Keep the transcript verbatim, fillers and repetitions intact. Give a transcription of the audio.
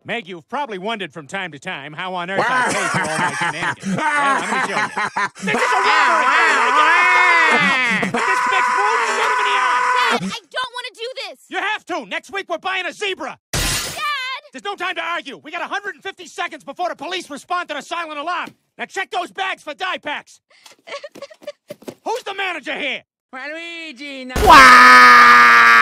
Meg, you've probably wondered from time to time how on earth I pay for all my shenanigans. Well, I'm going to show you. This is a robbery! Everybody get out! With this big move, shoot him in the eye! Dad, I don't want to do this! You have to! Next week we're buying a zebra! Dad! There's no time to argue. We got one hundred fifty seconds before the police respond to the silent alarm. Now check those bags for die packs. Who's the manager here? Waluigi, no. Wow!